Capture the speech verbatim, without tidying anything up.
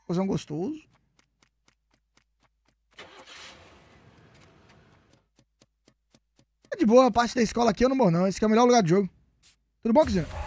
Fazer um gostoso. É de boa, a parte da escola aqui eu não morro não. Esse aqui é o melhor lugar de jogo. Tudo bom, Cristina?